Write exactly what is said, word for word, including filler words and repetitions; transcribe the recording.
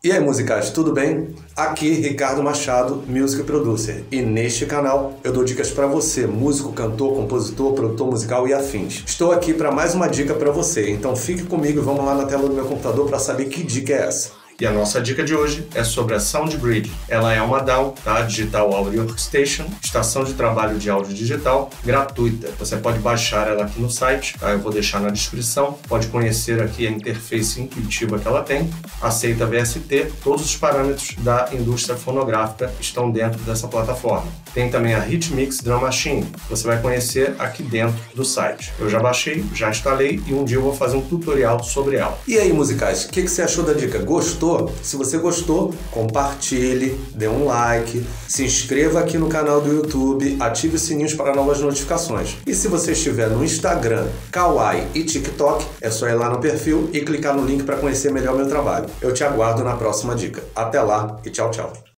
E aí, musicais, tudo bem? Aqui, Ricardo Machado, Music Producer. E neste canal eu dou dicas para você, músico, cantor, compositor, produtor musical e afins. Estou aqui para mais uma dica para você, então fique comigo e vamos lá na tela do meu computador para saber que dica é essa. E a nossa dica de hoje é sobre a SoundBridge. Ela é uma D A W, tá? Digital Audio Workstation, estação de trabalho de áudio digital, gratuita. Você pode baixar ela aqui no site, tá? Eu vou deixar na descrição. Pode conhecer aqui a interface intuitiva que ela tem. Aceita V S T, todos os parâmetros da indústria fonográfica estão dentro dessa plataforma. Tem também a Hitmix Drum Machine, você vai conhecer aqui dentro do site. Eu já baixei, já instalei e um dia eu vou fazer um tutorial sobre ela. E aí, musicais, o que, que você achou da dica? Gostou? Se você gostou, compartilhe, dê um like, se inscreva aqui no canal do YouTube, ative os sininhos para novas notificações. E se você estiver no Instagram, Kawaii e TikTok, é só ir lá no perfil e clicar no link para conhecer melhor meu trabalho. Eu te aguardo na próxima dica. Até lá e tchau, tchau.